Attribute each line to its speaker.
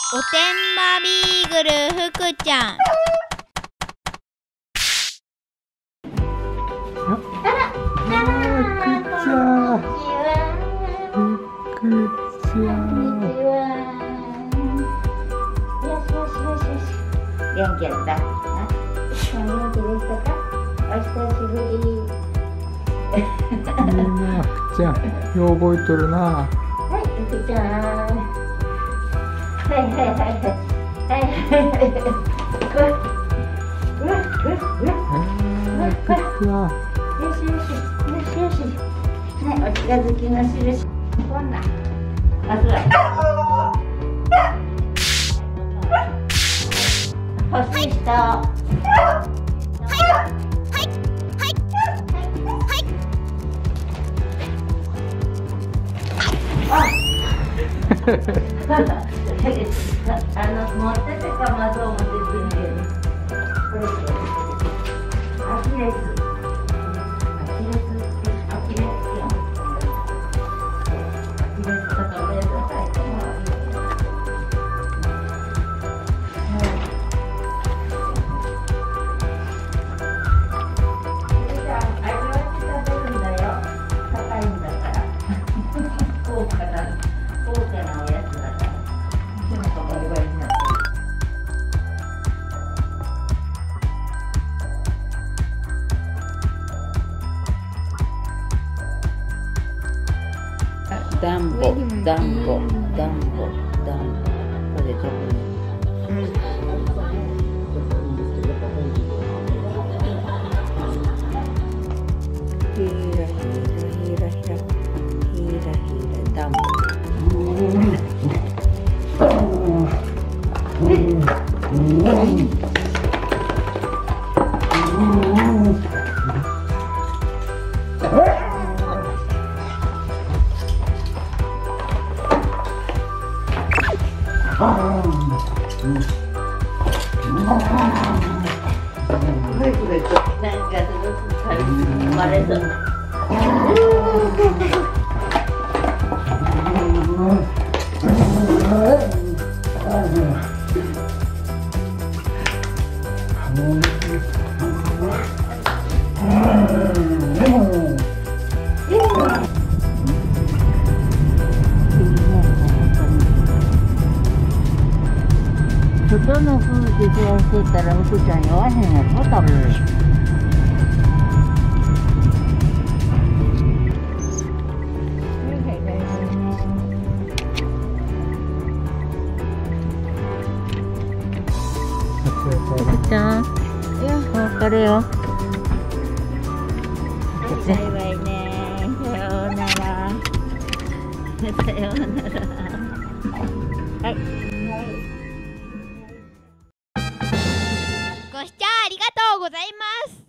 Speaker 1: おてんばビーグル福ちゃん。
Speaker 2: 元気やった？元気でしたか？お久しぶり。
Speaker 3: いいな、福ちゃん、よう覚えとるな。
Speaker 2: はい、福ちゃん。はいはいはいはいはい
Speaker 3: 福ちゃん。
Speaker 2: よしよしよしよし。はい、お近づきの印。こんな。あ、そうだ。欲しい人。持っててかまどう思ってくれる。これアキレス。アキレスよ。アキレスだからおやつださい。
Speaker 4: ダンボ、ダンボ、ダンボ、ダンボ。これどこに？ひらひらひらひらひらひらダンボ。外の空気冷やしてたら福ちゃん酔わへんやろ、多分。福ちゃん、お別れよ。バイバイね。さようなら。さようなら。はい。
Speaker 1: ご視聴ありがとうございます。